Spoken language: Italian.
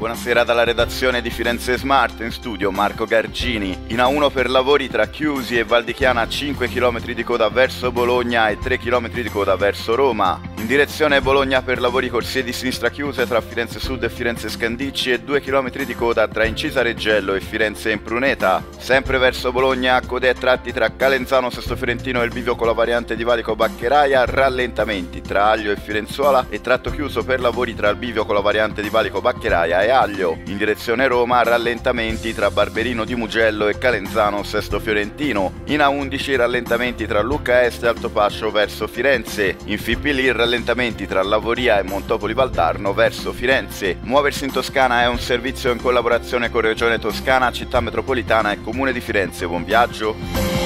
Buonasera dalla redazione di Firenze Smart, in studio Marco Gargini. In A1 per lavori tra Chiusi e Val di Chiana, 5 km di coda verso Bologna e 3 km di coda verso Roma. In direzione Bologna per lavori corsie di sinistra chiuse tra Firenze Sud e Firenze Scandicci e 2 km di coda tra Incisa Reggello e Firenze Impruneta. Sempre verso Bologna, code a tratti tra Calenzano Sesto Fiorentino e il bivio con la variante di Valico Baccheraia, rallentamenti tra Aglio e Firenzuola e tratto chiuso per lavori tra il bivio con la variante di Valico Baccheraia e Aglio. In direzione Roma, rallentamenti tra Barberino di Mugello e Calenzano Sesto Fiorentino. In A11 rallentamenti tra Lucca Est e Altopascio verso Firenze. In Fipili rallentamenti tra Lavoria e Montopoli Valdarno verso Firenze. Muoversi in Toscana è un servizio in collaborazione con Regione Toscana, Città Metropolitana e Comune di Firenze. Buon viaggio!